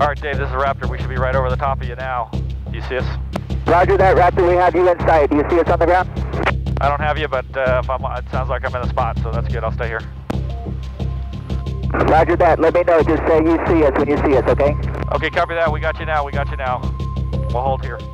All right, Dave, this is Raptor. We should be right over the top of you now. Do you see us? Roger that, Raptor. We have you in sight. Do you see us on the ground? I don't have you, but it sounds like I'm in a spot, so that's good. I'll stay here. Roger that. Let me know. Just say you see us when you see us, okay? Okay, copy that. We got you now. We'll hold here.